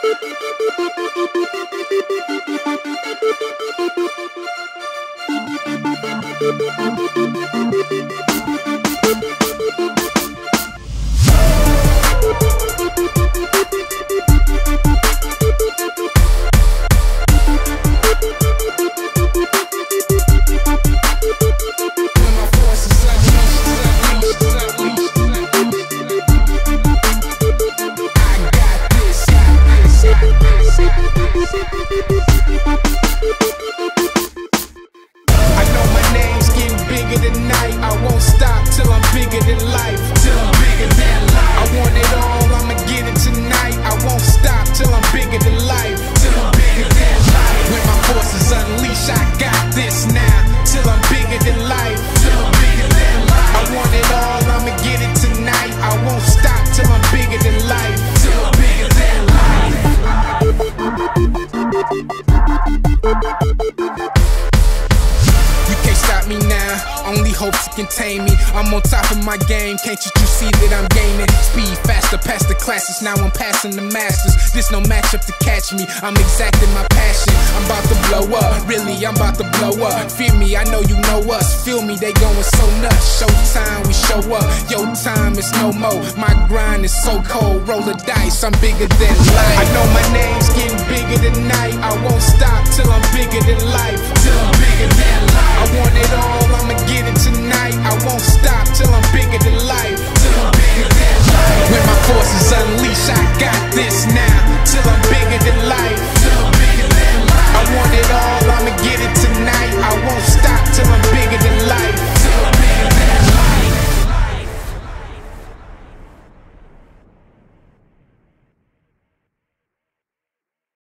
Only hopes to contain me. I'm on top of my game, can't you see that I'm gaining speed faster past the classes, now I'm passing the masters. This no matchup to catch me, I'm exacting my passion. I'm about to blow up, really I'm about to blow up. Fear me, I know you know us, feel me, they going so nuts. Showtime, we show up, your time is no more. My grind is so cold, roll the dice, I'm bigger than life. I know my name's getting bigger tonight, I won't stop till I'm bigger than life. Till I'm bigger than life. I want it all, I'ma get it tonight. I won't stop till I'm bigger than life. Till I'm bigger than life.